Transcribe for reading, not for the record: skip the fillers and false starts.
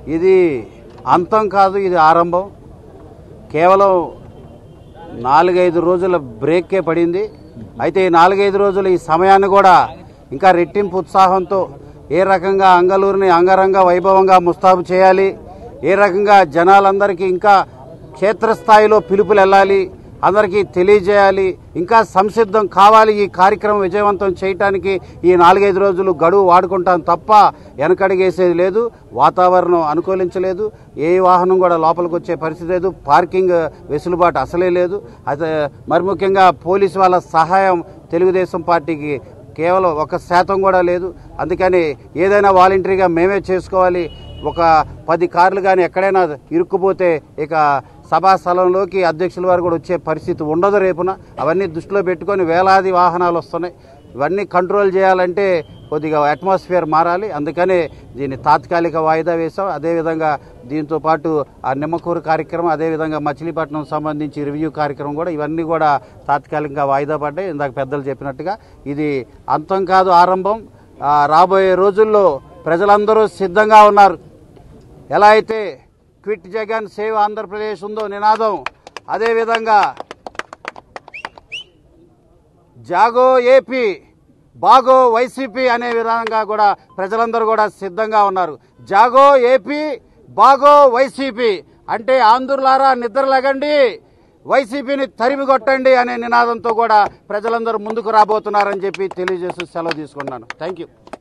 ఇది అంతం కాదు, ఇది ఆరంభం. కేవలం 4-5 రోజుల బ్రేక్కే పడింది. అయితే ఈ 4-5 రోజులు ఈ సమయాన్ని కూడా ఇంకా రెట్టింపు ఉత్సాహంతో ఏ రకంగా అంగలూరుని అంగరంగ వైభవంగా ముస్తాబు చేయాలి, ఏ రకంగా జనాలందరికీ ఇంకా క్షేత్రస్థాయిలో పిలుపులు వెళ్ళాలి, అందరికీ తెలియజేయాలి, ఇంకా సంసిద్ధం కావాలి. ఈ కార్యక్రమం విజయవంతం చేయడానికి ఈ 4-5 రోజులు గడువు వాడుకుంటాం తప్ప వెనకడిగేసేది లేదు. వాతావరణం అనుకూలించలేదు, ఏ వాహనం కూడా లోపలికి వచ్చే పరిస్థితి లేదు, పార్కింగ్ వెసులుబాటు అసలే లేదు. అయితే మరి ముఖ్యంగా పోలీసు వాళ్ళ సహాయం తెలుగుదేశం పార్టీకి కేవలం 1% కూడా లేదు. అందుకని ఏదైనా వాలంటరీగా మేమే చేసుకోవాలి. ఒక 10 కార్లు కానీ ఎక్కడైనా ఇరుక్కుపోతే ఇక సభా స్థలంలోకి అధ్యక్షుల వారు కూడా వచ్చే పరిస్థితి ఉండదు రేపున. అవన్నీ దృష్టిలో పెట్టుకొని వేలాది వాహనాలు వస్తున్నాయి. ఇవన్నీ కంట్రోల్ చేయాలంటే కొద్దిగా అట్మాస్ఫియర్ మారాలి. అందుకనే దీన్ని తాత్కాలిక వాయిదా వేశాం. అదేవిధంగా దీంతో పాటు ఆ నిమ్మకూరు కార్యక్రమం, అదేవిధంగా మచిలీపట్నం సంబంధించి రివ్యూ కార్యక్రమం కూడా, ఇవన్నీ కూడా తాత్కాలికంగా వాయిదా పడ్డాయి. ఇందాక పెద్దలు చెప్పినట్టుగా ఇది అంతం కాదు, ఆరంభం. రాబోయే రోజుల్లో ప్రజలందరూ సిద్ధంగా ఉన్నారు. ఎలా అయితే క్విట్ జగన్ సేవ్ ఆంధ్రప్రదేశ్ ఉందో నినాదం, అదేవిధంగా జాగో ఏపీ బాగో వైసీపీ అనే విధంగా కూడా ప్రజలందరూ కూడా సిద్ధంగా ఉన్నారు. జాగో ఏపీ బాగో వైసీపీ అంటే ఆంధ్రులారా నిద్రలేగండి, వైసీపీని తరిమి కొట్టండి అనే నినాదంతో కూడా ప్రజలందరూ ముందుకు రాబోతున్నారని చెప్పి తెలియజేస్తూ సెలవు తీసుకున్నాను. Thank you.